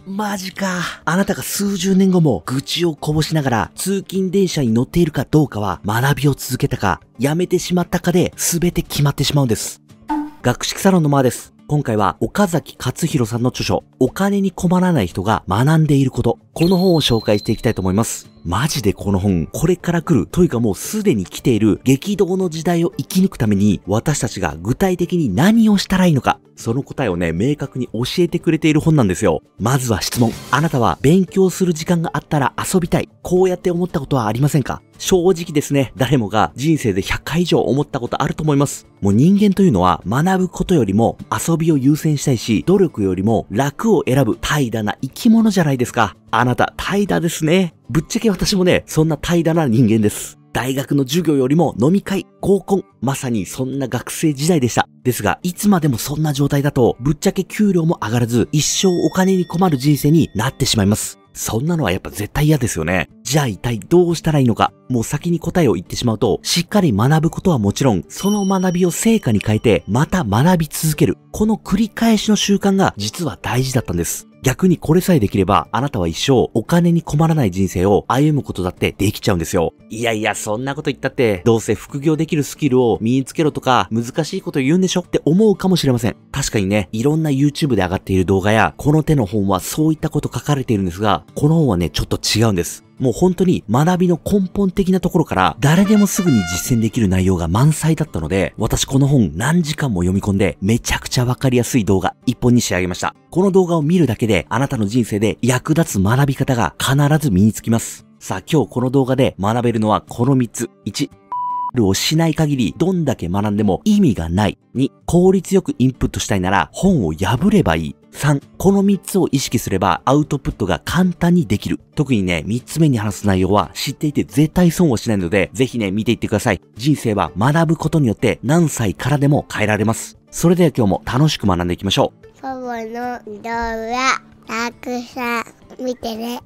マジか。あなたが数十年後も愚痴をこぼしながら通勤電車に乗っているかどうかは学びを続けたか、やめてしまったかで全て決まってしまうんです。学識サロンのまーです。今回は岡崎勝弘さんの著書、お金に困らない人が学んでいること。この本を紹介していきたいと思います。マジでこの本、これから来る、というかもうすでに来ている激動の時代を生き抜くために、私たちが具体的に何をしたらいいのか、その答えをね、明確に教えてくれている本なんですよ。まずは質問。あなたは勉強する時間があったら遊びたい。こうやって思ったことはありませんか？正直ですね、誰もが人生で100回以上思ったことあると思います。もう人間というのは学ぶことよりも遊びを優先したいし、努力よりも楽を選ぶ怠惰な生き物じゃないですか。あなた怠惰ですね。ぶっちゃけ私もね、そんな怠惰な人間です。大学の授業よりも飲み会、合コン、まさにそんな学生時代でした。ですが、いつまでもそんな状態だと、ぶっちゃけ給料も上がらず、一生お金に困る人生になってしまいます。そんなのはやっぱ絶対嫌ですよね。じゃあ一体どうしたらいいのか。もう先に答えを言ってしまうと、しっかり学ぶことはもちろん、その学びを成果に変えて、また学び続ける。この繰り返しの習慣が実は大事だったんです。逆にこれさえできれば、あなたは一生お金に困らない人生を歩むことだってできちゃうんですよ。いやいや、そんなこと言ったって、どうせ副業できるスキルを身につけろとか、難しいこと言うんでしょって思うかもしれません。確かにね、いろんな YouTube で上がっている動画や、この手の本はそういったこと書かれているんですが、この本はね、ちょっと違うんです。もう本当に学びの根本的なところから誰でもすぐに実践できる内容が満載だったので、私この本何時間も読み込んでめちゃくちゃわかりやすい動画一本に仕上げました。この動画を見るだけであなたの人生で役立つ学び方が必ず身につきます。さあ今日この動画で学べるのはこの3つ。1、をしない限りどんだけ学んでも意味がない。2、効率よくインプットしたいなら本を破ればいい。3、この3つを意識すればアウトプットが簡単にできる。特にね、3つ目に話す内容は知っていて絶対損をしないので、ぜひね、見ていってください。人生は学ぶことによって何歳からでも変えられます。それでは今日も楽しく学んでいきましょう。 パパの動画たくさん見てね。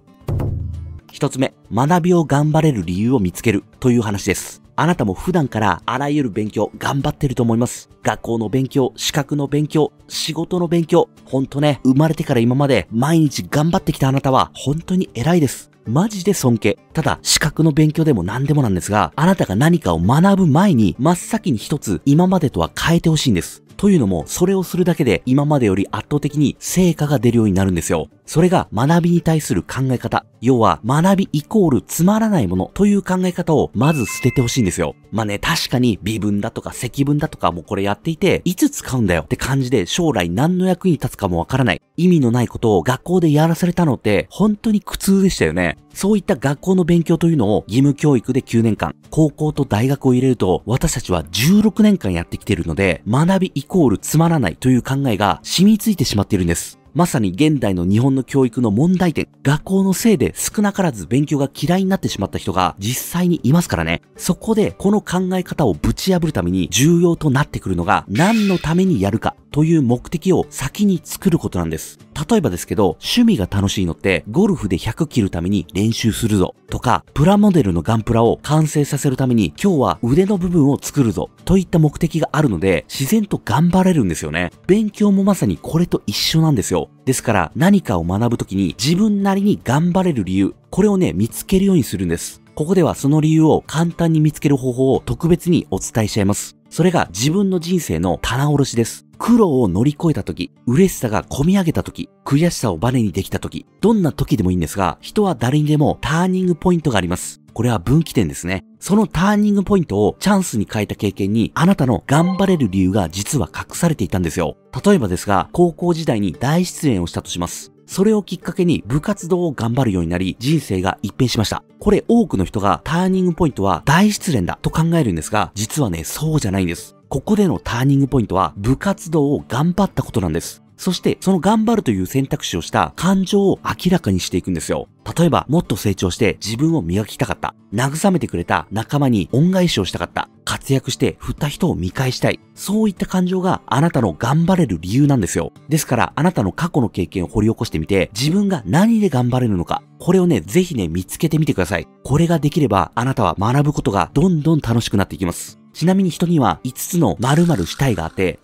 1つ目、学びを頑張れる理由を見つけるという話です。あなたも普段からあらゆる勉強頑張ってると思います。学校の勉強、資格の勉強、仕事の勉強。ほんとね、生まれてから今まで毎日頑張ってきたあなたは本当に偉いです。マジで尊敬。ただ、資格の勉強でも何でもなんですが、あなたが何かを学ぶ前に真っ先に一つ今までとは変えてほしいんです。というのも、それをするだけで今までより圧倒的に成果が出るようになるんですよ。それが学びに対する考え方。要は、学びイコールつまらないものという考え方をまず捨ててほしいんですよ。まあね、確かに微分だとか積分だとかもこれやっていて、いつ使うんだよって感じで将来何の役に立つかもわからない。意味のないことを学校でやらされたのって本当に苦痛でしたよね。そういった学校の勉強というのを義務教育で9年間、高校と大学を入れると私たちは16年間やってきているので、学びイコールつまらないという考えが染みついてしまっているんです。まさに現代の日本の教育の問題点、学校のせいで少なからず勉強が嫌いになってしまった人が実際にいますからね。そこでこの考え方をぶち破るために重要となってくるのが何のためにやるかという目的を先に作ることなんです。例えばですけど、趣味が楽しいのってゴルフで100切るために練習するぞとか、プラモデルのガンプラを完成させるために今日は腕の部分を作るぞといった目的があるので、自然と頑張れるんですよね。勉強もまさにこれと一緒なんですよ。ですから何かを学ぶときに自分なりに頑張れる理由、これをね、見つけるようにするんです。ここではその理由を簡単に見つける方法を特別にお伝えしちゃいます。それが自分の人生の棚卸しです。苦労を乗り越えた時、嬉しさが込み上げた時、悔しさをバネにできた時、どんな時でもいいんですが、人は誰にでもターニングポイントがあります。これは分岐点ですね。そのターニングポイントをチャンスに変えた経験に、あなたの頑張れる理由が実は隠されていたんですよ。例えばですが、高校時代に大失恋をしたとします。それをきっかけに部活動を頑張るようになり、人生が一変しました。これ多くの人がターニングポイントは大失恋だと考えるんですが、実はね、そうじゃないんです。ここでのターニングポイントは部活動を頑張ったことなんです。そしてその頑張るという選択肢をした感情を明らかにしていくんですよ。例えばもっと成長して自分を磨きたかった。慰めてくれた仲間に恩返しをしたかった。活躍して振った人を見返したい。そういった感情があなたの頑張れる理由なんですよ。ですからあなたの過去の経験を掘り起こしてみて、自分が何で頑張れるのか、これをね、ぜひね、見つけてみてください。これができればあなたは学ぶことがどんどん楽しくなっていきます。ちなみに人には5つの〇〇したいがあって、1、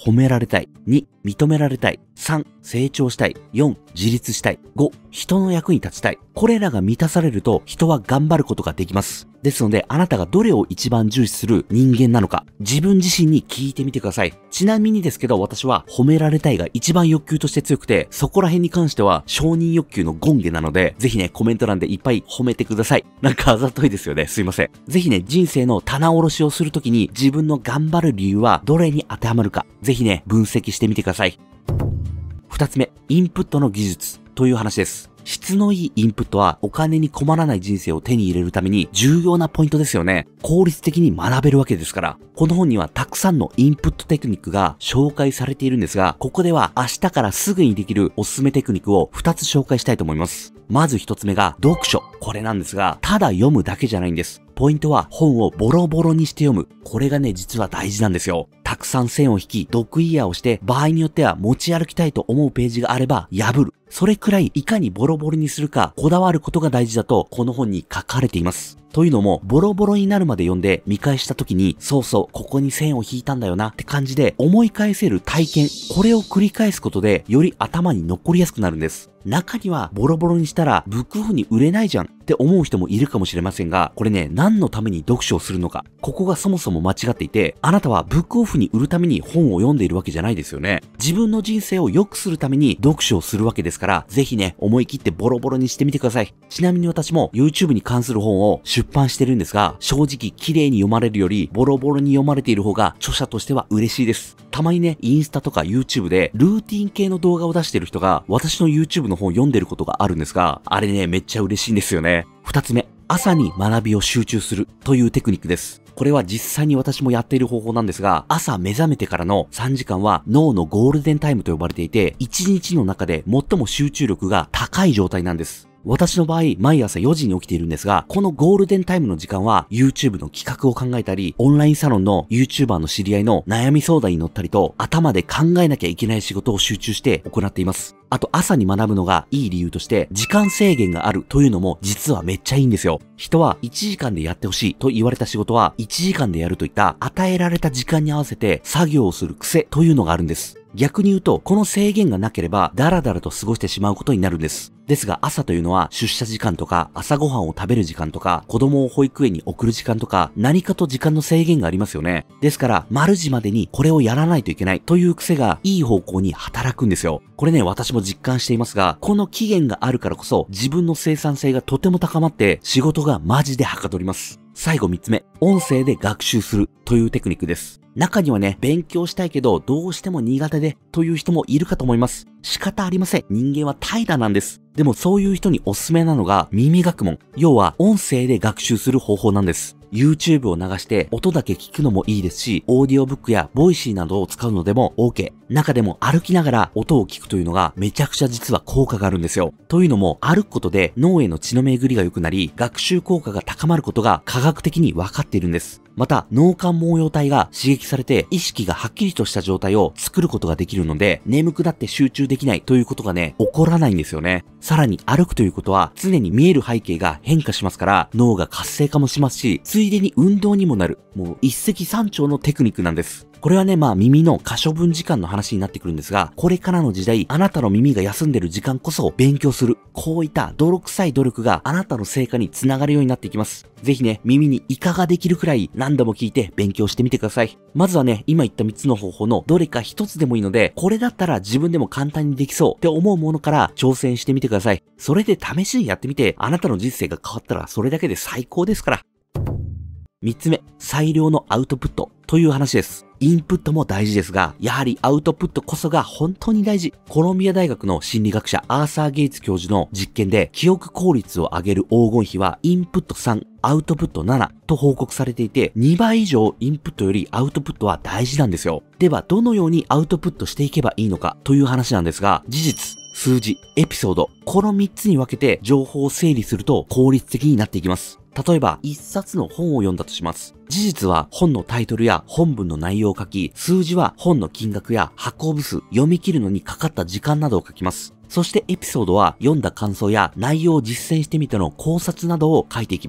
褒められたい。2、認められたい。3、成長したい。4、自立したい。5、人の役に立ちたい。これらが満たされると人は頑張ることができます。ですので、あなたがどれを一番重視する人間なのか、自分自身に聞いてみてください。ちなみにですけど、私は褒められたいが一番欲求として強くて、そこら辺に関しては承認欲求の権下なので、ぜひね、コメント欄でいっぱい褒めてください。なんかあざといですよね。すいません。ぜひね、人生の棚卸しをするときに自分の頑張る理由はどれに当てはまるか、ぜひね、分析してみてください。二つ目、インプットの技術という話です。質のいいインプットはお金に困らない人生を手に入れるために重要なポイントですよね。効率的に学べるわけですから。この本にはたくさんのインプットテクニックが紹介されているんですが、ここでは明日からすぐにできるおすすめテクニックを2つ紹介したいと思います。まず1つ目が読書。これなんですが、ただ読むだけじゃないんです。ポイントは本をボロボロにして読む。これがね、実は大事なんですよ。たくさん線を引き、読イヤーをして、場合によっては持ち歩きたいと思うページがあれば破る。それくらいいかにボロボロにするかこだわることが大事だとこの本に書かれています。というのも、ボロボロになるまで読んで見返した時に、そうそう、ここに線を引いたんだよなって感じで思い返せる体験、これを繰り返すことでより頭に残りやすくなるんです。中にはボロボロにしたらブックオフに売れないじゃんって思う人もいるかもしれませんが、これね、何のために読書をするのか、ここがそもそも間違っていて、あなたはブックオフに売るために本を読んでいるわけじゃないですよね。自分の人生を良くするために読書をするわけですから、ぜひね、思い切ってボロボロにしてみてください。ちなみに私も YouTube に関する本を出版してるんですが、正直綺麗に読まれるよりボロボロに読まれている方が著者としては嬉しいです。たまにね、インスタとか YouTube でルーティン系の動画を出している人が私の YouTube の本を読んでることがあるんですが、あれね、めっちゃ嬉しいんですよね。二つ目、朝に学びを集中するというテクニックです。これは実際に私もやっている方法なんですが、朝目覚めてからの3時間は脳のゴールデンタイムと呼ばれていて、1日の中で最も集中力が高い状態なんです。私の場合、毎朝4時に起きているんですが、このゴールデンタイムの時間は YouTube の企画を考えたり、オンラインサロンの YouTuber の知り合いの悩み相談に乗ったりと、頭で考えなきゃいけない仕事を集中して行っています。あと朝に学ぶのがいい理由として、時間制限があるというのも実はめっちゃいいんですよ。人は1時間でやってほしいと言われた仕事は1時間でやるといった与えられた時間に合わせて作業をする癖というのがあるんです。逆に言うと、この制限がなければダラダラと過ごしてしまうことになるんです。ですが朝というのは出社時間とか朝ごはんを食べる時間とか子供を保育園に送る時間とか何かと時間の制限がありますよね。ですから丸時までにこれをやらないといけないという癖がいい方向に働くんですよ。これね、私も実感していますが、この期限があるからこそ自分の生産性がとても高まって仕事がマジではかどります。最後3つ目、音声で学習するというテクニックです。中にはね、勉強したいけどどうしても苦手でという人もいるかと思います。仕方ありません。人間は怠惰なんです。でもそういう人におすすめなのが耳学問。要は音声で学習する方法なんです。YouTube を流して音だけ聞くのもいいですし、オーディオブックやボイシーなどを使うのでも OK。中でも歩きながら音を聞くというのがめちゃくちゃ実は効果があるんですよ。というのも歩くことで脳への血の巡りが良くなり、学習効果が高まることが科学的に分かっているんです。また脳幹毛様体が刺激されて意識がはっきりとした状態を作ることができるので、眠くなって集中できないということがね、起こらないんですよね。さらに歩くということは常に見える背景が変化しますから、脳が活性化もしますし、ついでに運動にもなる、もう一石三鳥のテクニックなんです。これはね、耳の可処分時間の話になってくるんですが、これからの時代、あなたの耳が休んでる時間こそ勉強する。こういった泥臭い努力があなたの成果につながるようになっていきます。ぜひね、耳にイカができるくらい何度も聞いて勉強してみてください。まずはね、今言った3つの方法のどれか1つでもいいので、これだったら自分でも簡単にできそうって思うものから挑戦してみてください。それで試しにやってみて、あなたの人生が変わったらそれだけで最高ですから。3つ目、最良のアウトプットという話です。インプットも大事ですが、やはりアウトプットこそが本当に大事。コロンビア大学の心理学者アーサー・ゲイツ教授の実験で、記憶効率を上げる黄金比はインプット3、アウトプット7と報告されていて、2倍以上インプットよりアウトプットは大事なんですよ。では、どのようにアウトプットしていけばいいのかという話なんですが、事実、数字、エピソード、この3つに分けて情報を整理すると効率的になっていきます。例えば、一冊の本を読んだとします。事実は本のタイトルや本文の内容を書き、数字は本の金額や発行部数、読み切るのにかかった時間などを書きます。そしてエピソードは読んだ感想や内容を実践してみての考察などを書いていきます。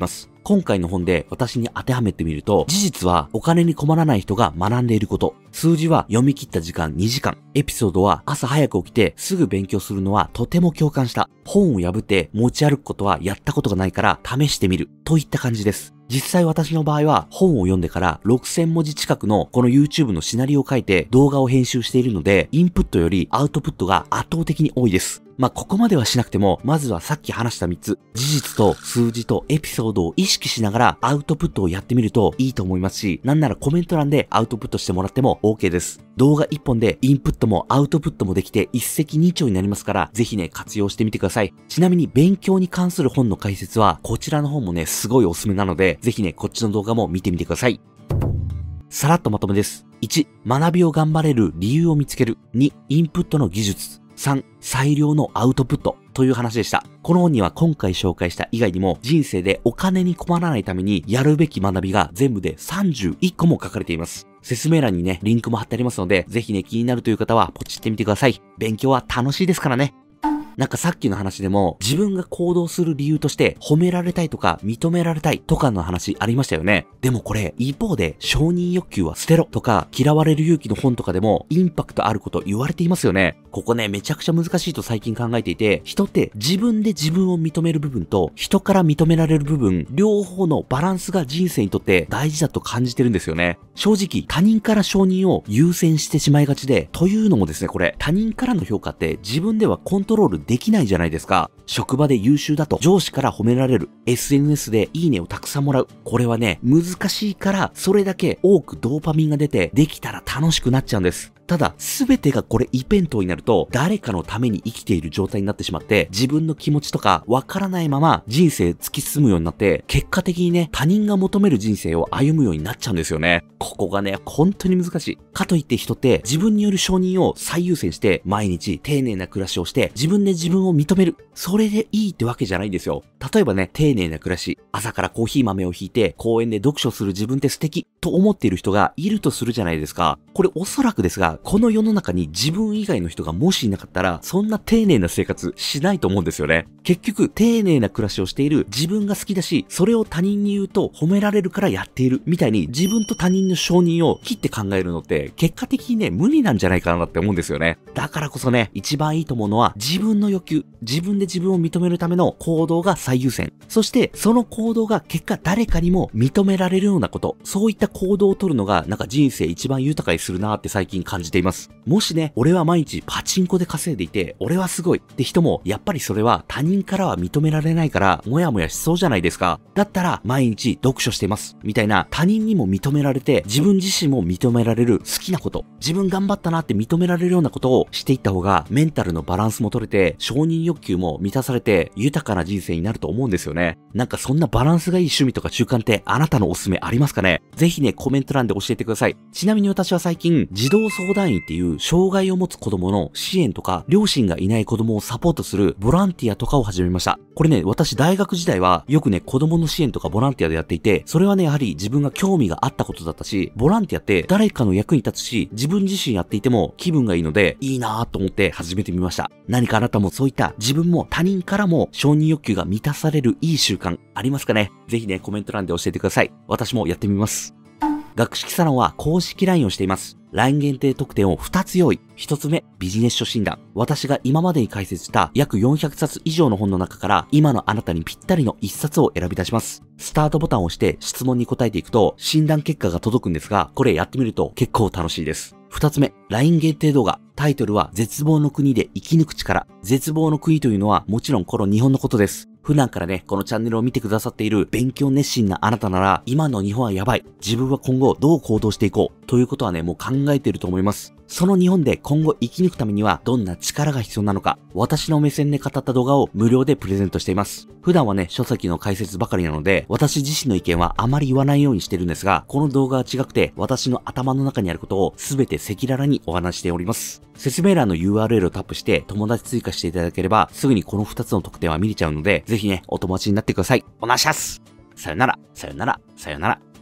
今回の本で私に当てはめてみると、事実はお金に困らない人が学んでいること。数字は読み切った時間2時間。エピソードは朝早く起きてすぐ勉強するのはとても共感した。本を破って持ち歩くことはやったことがないから試してみる。といった感じです。実際私の場合は本を読んでから6000文字近くのこの YouTube のシナリオを書いて動画を編集しているので、インプットよりアウトプットが圧倒的に多いです。ここまではしなくても、まずはさっき話した3つ、事実と数字とエピソードを意識しながらアウトプットをやってみるといいと思いますし、なんならコメント欄でアウトプットしてもらっても OK です。動画1本でインプットもアウトプットもできて一石二鳥になりますから、ぜひね、活用してみてください。ちなみに勉強に関する本の解説は、こちらの本もね、すごいおすすめなので、ぜひね、こっちの動画も見てみてください。さらっとまとめです。1、学びを頑張れる理由を見つける。2、インプットの技術。3、最良のアウトプットという話でした。この本には今回紹介した以外にも人生でお金に困らないためにやるべき学びが全部で31個も書かれています。説明欄にね、リンクも貼ってありますので、ぜひね、気になるという方はポチってみてください。勉強は楽しいですからね。なんかさっきの話でも自分が行動する理由として褒められたいとか認められたいとかの話ありましたよね。でもこれ一方で承認欲求は捨てろとか嫌われる勇気の本とかでもインパクトあること言われていますよね。ここねめちゃくちゃ難しいと最近考えていて、人って自分で自分を認める部分と人から認められる部分両方のバランスが人生にとって大事だと感じてるんですよね。正直他人から承認を優先してしまいがちで、というのもですね、これ他人からの評価って自分ではコントロールできないじゃないですか。職場で優秀だと上司から褒められる。SNS でいいねをたくさんもらう。これはね、難しいからそれだけ多くドーパミンが出てできたら楽しくなっちゃうんです。ただ、すべてがこれ一辺倒になると、誰かのために生きている状態になってしまって、自分の気持ちとかわからないまま人生突き進むようになって、結果的にね、他人が求める人生を歩むようになっちゃうんですよね。ここがね、本当に難しい。かといって人って自分による承認を最優先して、毎日丁寧な暮らしをして、自分で自分を認める。それでいいってわけじゃないんですよ。例えばね、丁寧な暮らし、朝からコーヒー豆をひいて、公園で読書する自分って素敵と思っている人がいるとするじゃないですか。これおそらくですが、この世の中に自分以外の人がもしいなかったら、そんな丁寧な生活しないと思うんですよね。結局、丁寧な暮らしをしている自分が好きだし、それを他人に言うと褒められるからやっているみたいに、自分と他人の承認を切って考えるのって、結果的にね、無理なんじゃないかなって思うんですよね。だからこそね、一番いいと思うのは、自分の欲求、自分で自分を認めるための行動が最優先。そして、その行動が結果誰かにも認められるようなこと、そういった行動を取るのが、なんか人生一番豊かにするなって最近感じています。もしね、俺は毎日パチンコで稼いでいて、俺はすごいって人も、やっぱりそれは他人からは認められないから、もやもやしそうじゃないですか。だったら、毎日読書してます。みたいな、他人にも認められて、自分自身も認められる好きなこと、自分頑張ったなって認められるようなことをしていった方が、メンタルのバランスも取れて、承認欲求も満たされて、豊かな人生になると思うんですよね。なんかそんなバランスがいい趣味とか習慣って、あなたのおすすめありますかね？ぜひね、コメント欄で教えてください。ちなみに私は最近、児童相談員っていう障害を持つ子供の支援とか、両親がいない子供をサポートするボランティアとかを始めました。これね、私大学時代はよくね、子供の支援とかボランティアでやっていて、それはね、やはり自分が興味があったことだったし、ボランティアって誰かの役に立つし、自分自身やっていても気分がいいので、いいなぁと思って始めてみました。何かあなたもそういった自分も他人からも承認欲求が満たされるいい習慣ありますかね？ぜひね、コメント欄で教えてください。私もやってみます。学識サロンは公式 LINE をしています。LINE 限定特典を2つ用意。1つ目、ビジネス書診断。私が今までに解説した約400冊以上の本の中から今のあなたにぴったりの1冊を選び出します。スタートボタンを押して質問に答えていくと診断結果が届くんですが、これやってみると結構楽しいです。2つ目、LINE 限定動画。タイトルは絶望の国で生き抜く力。絶望の国というのはもちろんこの日本のことです。普段からね、このチャンネルを見てくださっている勉強熱心なあなたなら、今の日本はやばい。自分は今後どう行動していこう。ということはね、もう考えていると思います。その日本で今後生き抜くためにはどんな力が必要なのか、私の目線で語った動画を無料でプレゼントしています。普段はね、書籍の解説ばかりなので、私自身の意見はあまり言わないようにしてるんですが、この動画は違くて、私の頭の中にあることをすべて赤裸々にお話しております。説明欄の URL をタップして友達追加していただければ、すぐにこの2つの特典は見れちゃうので、ぜひね、お友達になってください。お願いします。さよなら、さよなら、さよなら。